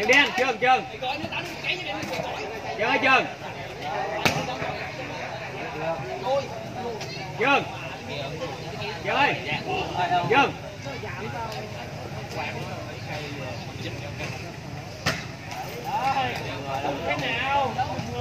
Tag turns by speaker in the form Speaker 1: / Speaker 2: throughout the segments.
Speaker 1: đen, Trương. Trương ơi, Trương. Trương ơi, Trương. Thế nào?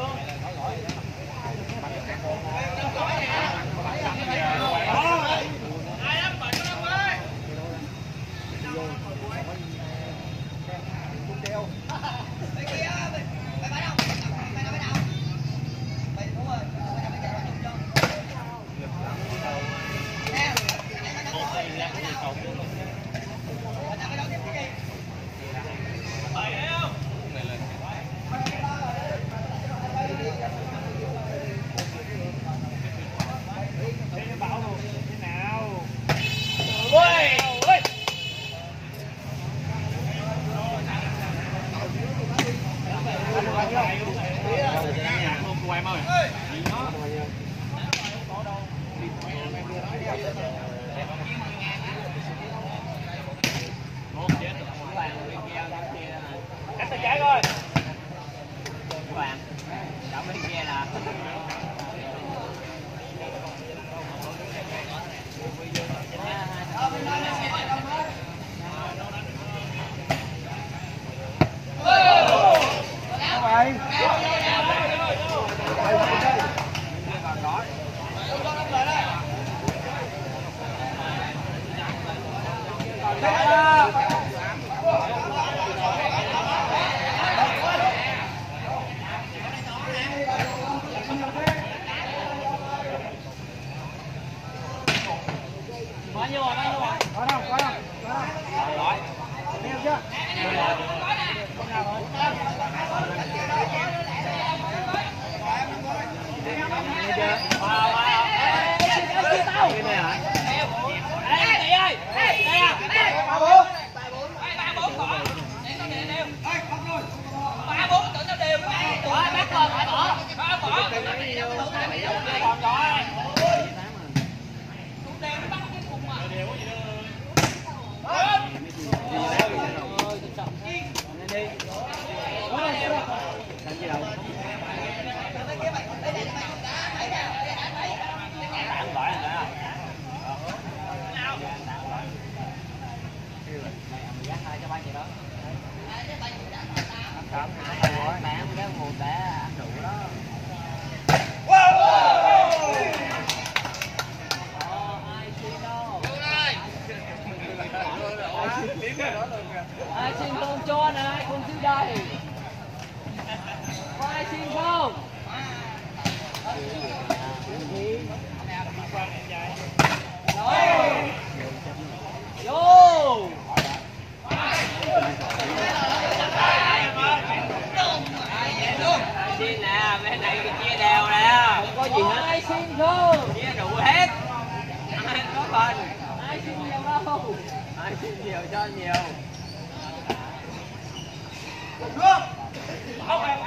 Speaker 2: Ai xin không cho này, không giữ đây. Có ai xin không? Rồi. Vô. Xin nè, mấy này chia đều nè. Không có gì hết. Ai xin không? Chia đủ hết. Ai có phần. Ai xin nhiều đâu. Ai xin nhiều cho nhiều.
Speaker 3: Nước. Không em.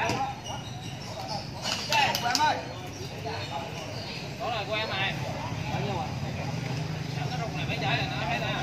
Speaker 3: Của em ơi.
Speaker 2: Đó là của em này. Bao nhiêu ạ? Cái rung này mấy trái là nó thấy nè.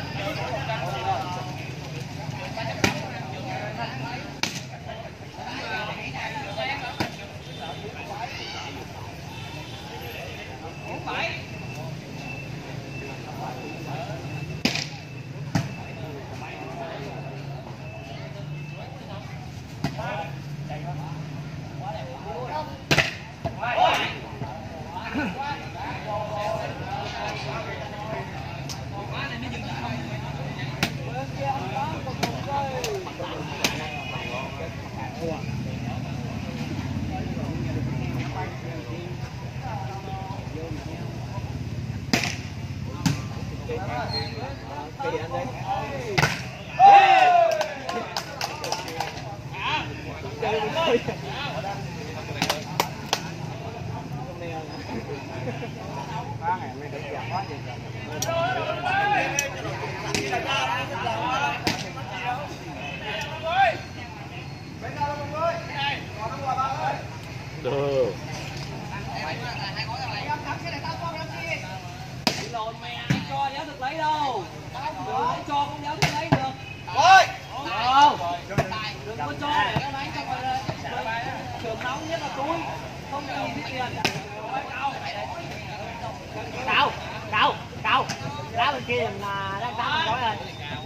Speaker 1: Được.
Speaker 2: Lồn mày ai cho giáo thực lấy đâu. Đừng cho con giáo thực lấy được.
Speaker 3: Ôi.
Speaker 2: Không. Đừng có cho để nó đánh xong rồi trường nóng nhất là túi, không có nhìn thấy tiền. Cậu, cậu, cậu, đá bên kia là đang đá không rồi.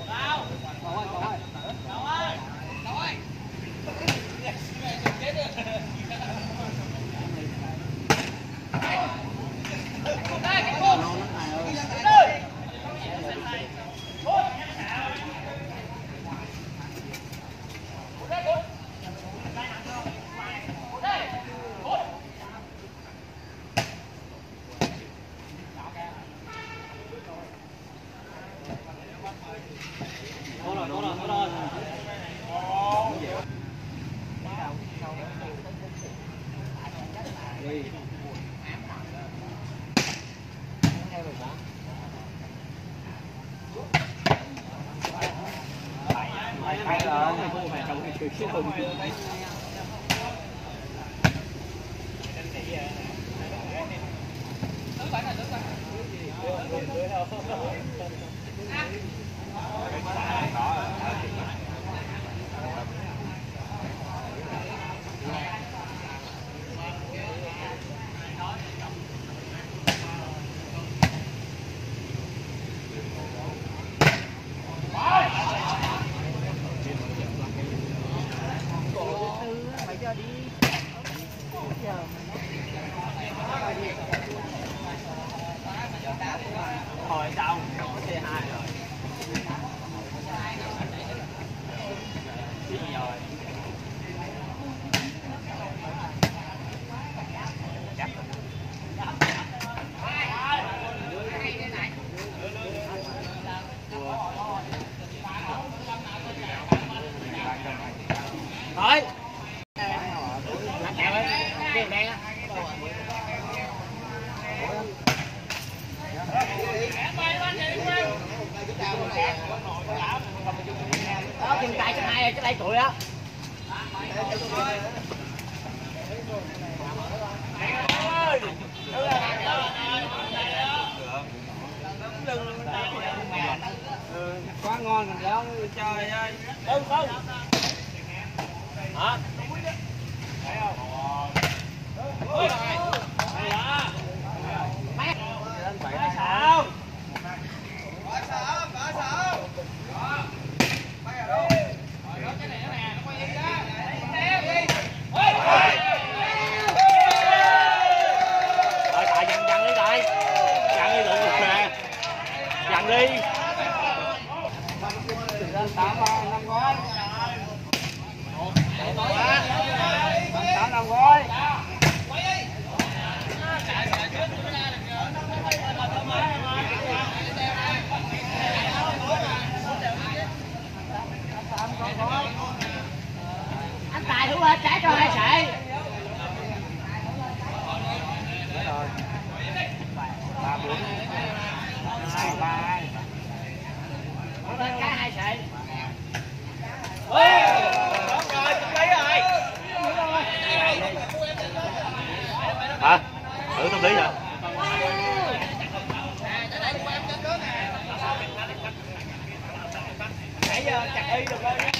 Speaker 2: Thôi xong, có C2 rồi. Biết rồi. Chắc. Thôi. Làm kẹo đi. Cái đèn á. Đó, chân tay số 2 cái đây tuổi đó.
Speaker 3: Quá ngon rồi đó, trời ơi.
Speaker 2: Không không. Hả? Ôi. Đây đó. Mẹ. Sao? Dặn đi.
Speaker 3: 8 5 gói. 8 5 gói.
Speaker 2: Anh Tài thua hết trái cho 2 sợi.
Speaker 3: 3 4 2 3
Speaker 2: lên cái 2 sợi.
Speaker 1: Hả? Thử tâm lý hả?
Speaker 2: Nãy giờ chặt y được rồi.